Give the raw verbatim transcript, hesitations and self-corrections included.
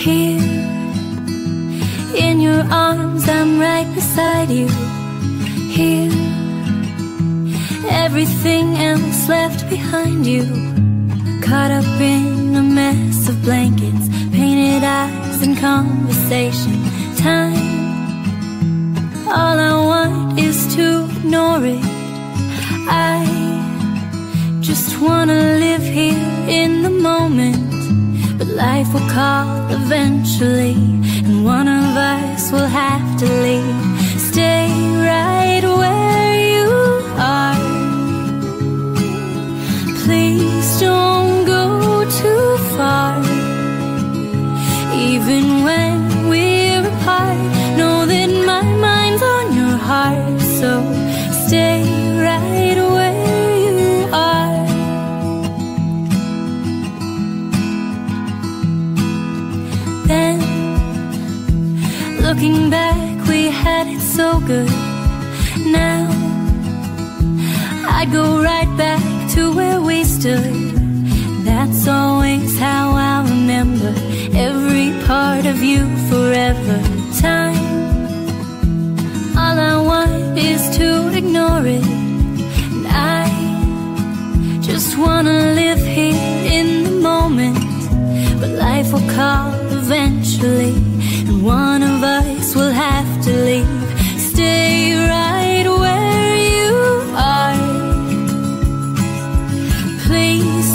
Here, in your arms, I'm right beside you. Here, everything else left behind you. Caught up in a mess of blankets, painted eyes and conversation. Time, all I want is to ignore it. I just wanna live here in the moment. But life will call eventually, and one of us will have to leave. Stay right where you are. Please don't go too far. Even when we're apart, know that my mind's on your heart. So stay right where you are. Then, looking back, we had it so good. Now, I'd go right back to where we stood. That's always how I remember every part of you forever. Time, all I want is to ignore it. And I just wanna live here in the moment. But life will call eventually, and one of us will have to leave. Stay right where you are. Please